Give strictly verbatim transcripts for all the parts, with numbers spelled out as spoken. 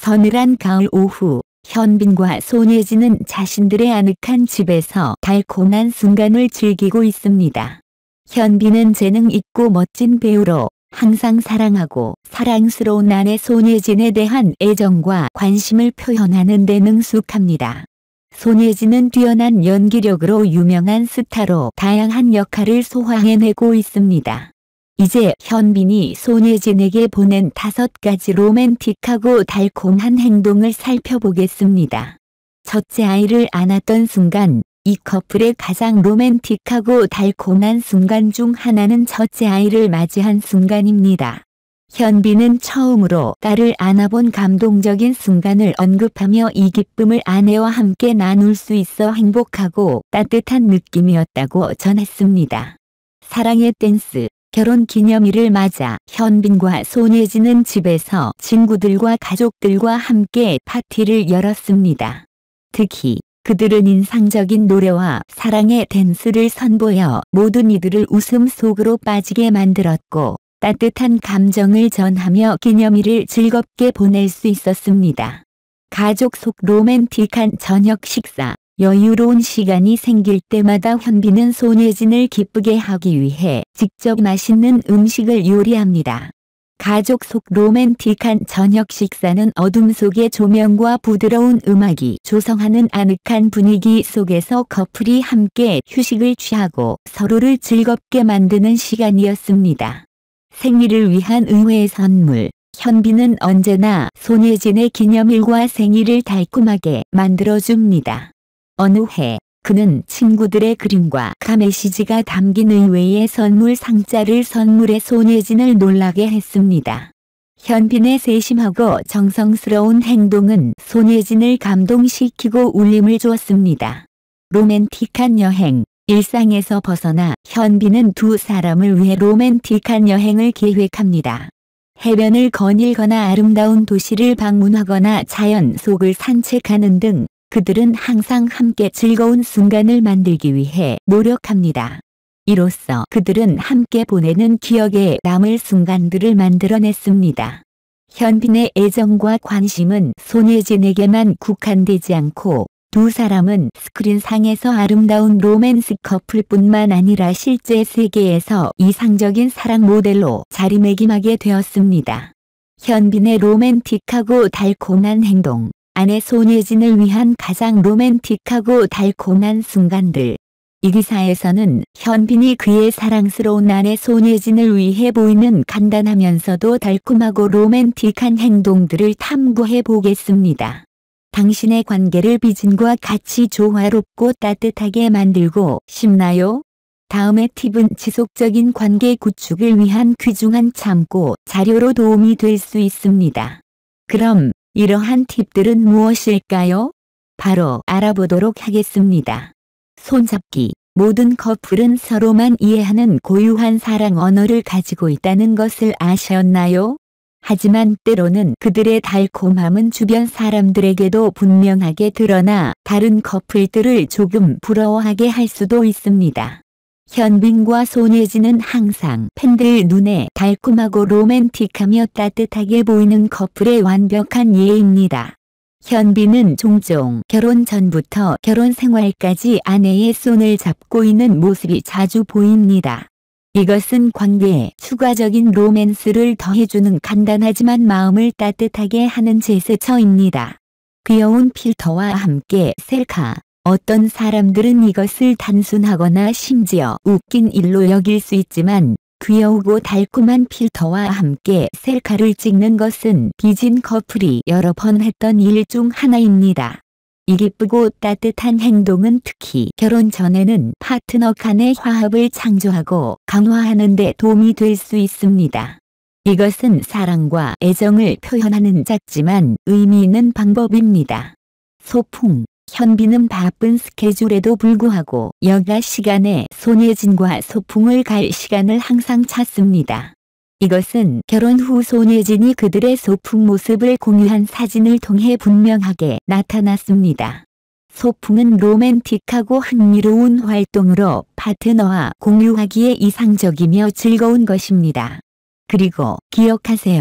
서늘한 가을 오후, 현빈과 손예진은 자신들의 아늑한 집에서 달콤한 순간을 즐기고 있습니다. 현빈은 재능 있고 멋진 배우로 항상 사랑하고 사랑스러운 아내 손예진에 대한 애정과 관심을 표현하는 데 능숙합니다. 손예진은 뛰어난 연기력으로 유명한 스타로 다양한 역할을 소화해내고 있습니다. 이제 현빈이 손예진에게 보낸 다섯 가지 로맨틱하고 달콤한 행동을 살펴보겠습니다. 첫째, 아이를 안았던 순간. 이 커플의 가장 로맨틱하고 달콤한 순간 중 하나는 첫째 아이를 맞이한 순간입니다. 현빈은 처음으로 딸을 안아본 감동적인 순간을 언급하며 이 기쁨을 아내와 함께 나눌 수 있어 행복하고 따뜻한 느낌이었다고 전했습니다. 사랑의 댄스. 결혼 기념일을 맞아 현빈과 손예진은 집에서 친구들과 가족들과 함께 파티를 열었습니다. 특히 그들은 인상적인 노래와 사랑의 댄스를 선보여 모든 이들을 웃음 속으로 빠지게 만들었고 따뜻한 감정을 전하며 기념일을 즐겁게 보낼 수 있었습니다. 가족 속 로맨틱한 저녁 식사. 여유로운 시간이 생길 때마다 현빈은 손예진을 기쁘게 하기 위해 직접 맛있는 음식을 요리합니다. 가족 속 로맨틱한 저녁 식사는 어둠 속의 조명과 부드러운 음악이 조성하는 아늑한 분위기 속에서 커플이 함께 휴식을 취하고 서로를 즐겁게 만드는 시간이었습니다. 생일을 위한 의외의 선물. 현빈은 언제나 손예진의 기념일과 생일을 달콤하게 만들어줍니다. 어느 해 그는 친구들의 그림과 카메시지가 담긴 의외의 선물 상자를 선물해 손예진을 놀라게 했습니다. 현빈의 세심하고 정성스러운 행동은 손예진을 감동시키고 울림을 주었습니다. 로맨틱한 여행. 일상에서 벗어나 현빈은 두 사람을 위해 로맨틱한 여행을 계획합니다. 해변을 거닐거나 아름다운 도시를 방문하거나 자연 속을 산책하는 등 그들은 항상 함께 즐거운 순간을 만들기 위해 노력합니다. 이로써 그들은 함께 보내는 기억에 남을 순간들을 만들어냈습니다. 현빈의 애정과 관심은 손예진에게만 국한되지 않고 두 사람은 스크린상에서 아름다운 로맨스 커플뿐만 아니라 실제 세계에서 이상적인 사랑 모델로 자리매김하게 되었습니다. 현빈의 로맨틱하고 달콤한 행동. 아내 손예진을 위한 가장 로맨틱하고 달콤한 순간들. 이 기사에서는 현빈이 그의 사랑스러운 아내 손예진을 위해 보이는 간단하면서도 달콤하고 로맨틱한 행동들을 탐구해 보겠습니다. 당신의 관계를 비진과 같이 조화롭고 따뜻하게 만들고 싶나요? 다음의 팁은 지속적인 관계 구축을 위한 귀중한 참고 자료로 도움이 될 수 있습니다. 그럼 이러한 팁들은 무엇일까요? 바로 알아보도록 하겠습니다. 손잡기. 모든 커플은 서로만 이해하는 고유한 사랑 언어를 가지고 있다는 것을 아셨나요? 하지만 때로는 그들의 달콤함은 주변 사람들에게도 분명하게 드러나 다른 커플들을 조금 부러워하게 할 수도 있습니다. 현빈과 손예진은 항상 팬들 눈에 달콤하고 로맨틱하며 따뜻하게 보이는 커플의 완벽한 예입니다. 현빈은 종종 결혼 전부터 결혼 생활까지 아내의 손을 잡고 있는 모습이 자주 보입니다. 이것은 관계에 추가적인 로맨스를 더해주는 간단하지만 마음을 따뜻하게 하는 제스처입니다. 귀여운 필터와 함께 셀카. 어떤 사람들은 이것을 단순하거나 심지어 웃긴 일로 여길 수 있지만 귀여우고 달콤한 필터와 함께 셀카를 찍는 것은 비진 커플이 여러 번 했던 일 중 하나입니다. 이 기쁘고 따뜻한 행동은 특히 결혼 전에는 파트너 간의 화합을 창조하고 강화하는 데 도움이 될 수 있습니다. 이것은 사랑과 애정을 표현하는 작지만 의미 있는 방법입니다. 소풍. 현빈은 바쁜 스케줄에도 불구하고 여가 시간에 손예진과 소풍을 갈 시간을 항상 찾습니다. 이것은 결혼 후 손예진이 그들의 소풍 모습을 공유한 사진을 통해 분명하게 나타났습니다. 소풍은 로맨틱하고 흥미로운 활동으로 파트너와 공유하기에 이상적이며 즐거운 것입니다. 그리고 기억하세요.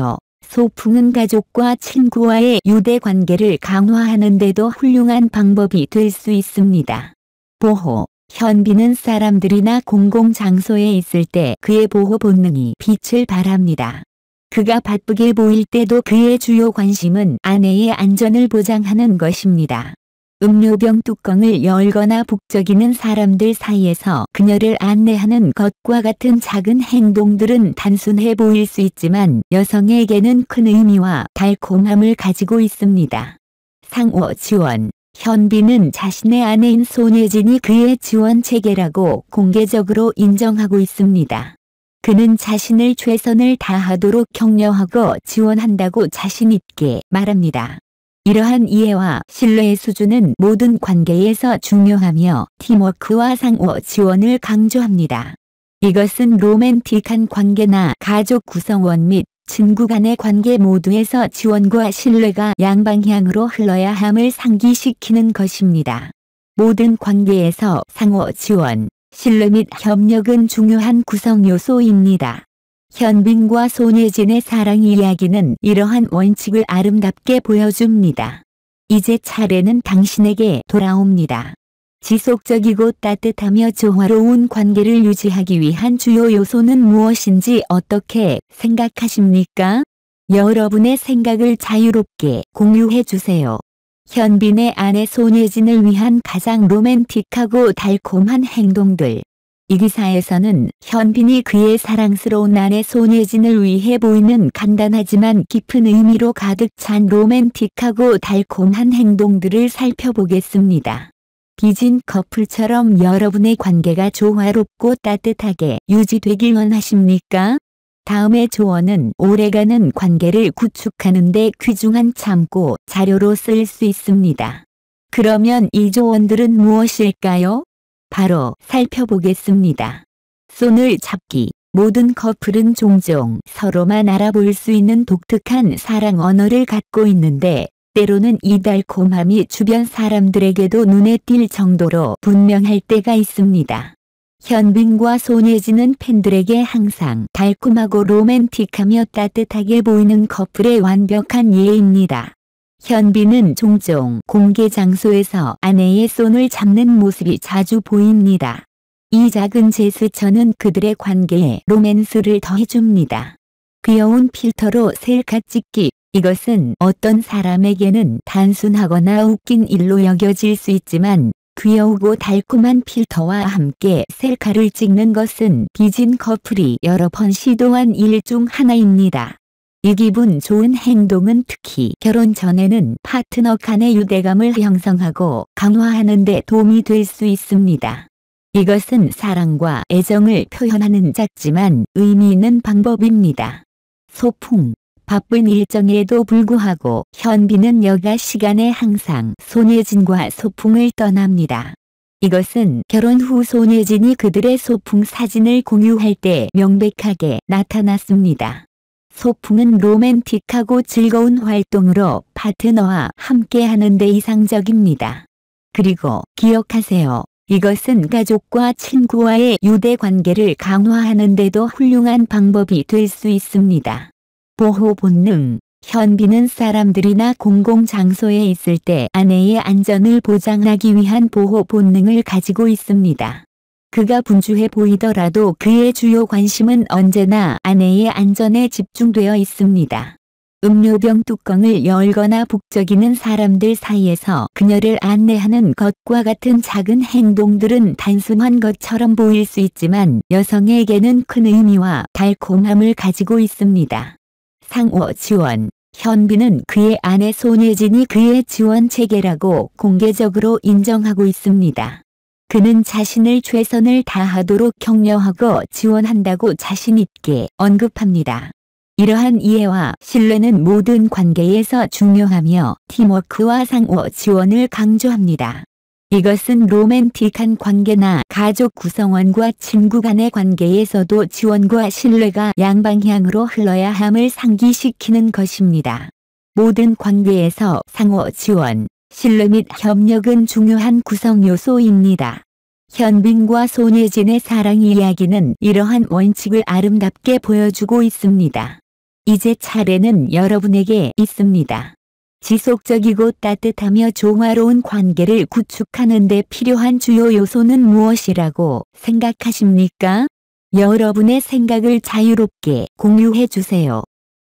소풍은 가족과 친구와의 유대 관계를 강화하는 데도 훌륭한 방법이 될 수 있습니다. 보호. 현빈은 사람들이나 공공장소에 있을 때 그의 보호 본능이 빛을 발합니다. 그가 바쁘게 보일 때도 그의 주요 관심은 아내의 안전을 보장하는 것입니다. 음료병 뚜껑을 열거나 북적이는 사람들 사이에서 그녀를 안내하는 것과 같은 작은 행동들은 단순해 보일 수 있지만 여성에게는 큰 의미와 달콤함을 가지고 있습니다. 상호 지원. 현빈은 자신의 아내인 손예진이 그의 지원 체계라고 공개적으로 인정하고 있습니다. 그는 자신을 최선을 다하도록 격려하고 지원한다고 자신 있게 말합니다. 이러한 이해와 신뢰의 수준은 모든 관계에서 중요하며 팀워크와 상호 지원을 강조합니다. 이것은 로맨틱한 관계나 가족 구성원 및 친구 간의 관계 모두에서 지원과 신뢰가 양방향으로 흘러야 함을 상기시키는 것입니다. 모든 관계에서 상호 지원, 신뢰 및 협력은 중요한 구성 요소입니다. 현빈과 손예진의 사랑 이야기는 이러한 원칙을 아름답게 보여줍니다. 이제 차례는 당신에게 돌아옵니다. 지속적이고 따뜻하며 조화로운 관계를 유지하기 위한 주요 요소는 무엇인지 어떻게 생각하십니까? 여러분의 생각을 자유롭게 공유해 주세요. 현빈의 아내 손예진을 위한 가장 로맨틱하고 달콤한 행동들. 이 기사에서는 현빈이 그의 사랑스러운 아내 손예진을 위해 보이는 간단하지만 깊은 의미로 가득 찬 로맨틱하고 달콤한 행동들을 살펴보겠습니다. 비진 커플처럼 여러분의 관계가 조화롭고 따뜻하게 유지되길 원하십니까? 다음의 조언은 오래가는 관계를 구축하는 데 귀중한 참고 자료로 쓸 수 있습니다. 그러면 이 조언들은 무엇일까요? 바로 살펴보겠습니다. 손을 잡기. 모든 커플은 종종 서로만 알아볼 수 있는 독특한 사랑 언어를 갖고 있는데 때로는 이 달콤함이 주변 사람들에게도 눈에 띌 정도로 분명할 때가 있습니다. 현빈과 손예진은 팬들에게 항상 달콤하고 로맨틱하며 따뜻하게 보이는 커플의 완벽한 예입니다. 현빈은 종종 공개 장소에서 아내의 손을 잡는 모습이 자주 보입니다. 이 작은 제스처는 그들의 관계에 로맨스를 더해줍니다. 귀여운 필터로 셀카 찍기. 이것은 어떤 사람에게는 단순하거나 웃긴 일로 여겨질 수 있지만 귀여우고 달콤한 필터와 함께 셀카를 찍는 것은 비진 커플이 여러 번 시도한 일 중 하나입니다. 이 기분 좋은 행동은 특히 결혼 전에는 파트너 간의 유대감을 형성하고 강화하는 데 도움이 될 수 있습니다. 이것은 사랑과 애정을 표현하는 작지만 의미 있는 방법입니다. 소풍. 바쁜 일정에도 불구하고 현빈은 여가 시간에 항상 손예진과 소풍을 떠납니다. 이것은 결혼 후 손예진이 그들의 소풍 사진을 공유할 때 명백하게 나타났습니다. 소풍은 로맨틱하고 즐거운 활동으로 파트너와 함께 하는 데 이상적입니다. 그리고 기억하세요. 이것은 가족과 친구와의 유대 관계를 강화하는 데도 훌륭한 방법이 될 수 있습니다. 보호 본능. 현빈은 사람들이나 공공장소에 있을 때 아내의 안전을 보장하기 위한 보호 본능을 가지고 있습니다. 그가 분주해 보이더라도 그의 주요 관심은 언제나 아내의 안전에 집중되어 있습니다. 음료병 뚜껑을 열거나 북적이는 사람들 사이에서 그녀를 안내하는 것과 같은 작은 행동들은 단순한 것처럼 보일 수 있지만 여성에게는 큰 의미와 달콤함을 가지고 있습니다. 상호 지원. 현빈은 그의 아내 손예진이 그의 지원 체계라고 공개적으로 인정하고 있습니다. 그는 자신을 최선을 다하도록 격려하고 지원한다고 자신 있게 언급합니다. 이러한 이해와 신뢰는 모든 관계에서 중요하며 팀워크와 상호 지원을 강조합니다. 이것은 로맨틱한 관계나 가족 구성원과 친구 간의 관계에서도 지원과 신뢰가 양방향으로 흘러야 함을 상기시키는 것입니다. 모든 관계에서 상호 지원, 신뢰 및 협력은 중요한 구성 요소입니다. 현빈과 손예진의 사랑 이야기는 이러한 원칙을 아름답게 보여주고 있습니다. 이제 차례는 여러분에게 있습니다. 지속적이고 따뜻하며 조화로운 관계를 구축하는 데 필요한 주요 요소는 무엇이라고 생각하십니까? 여러분의 생각을 자유롭게 공유해 주세요.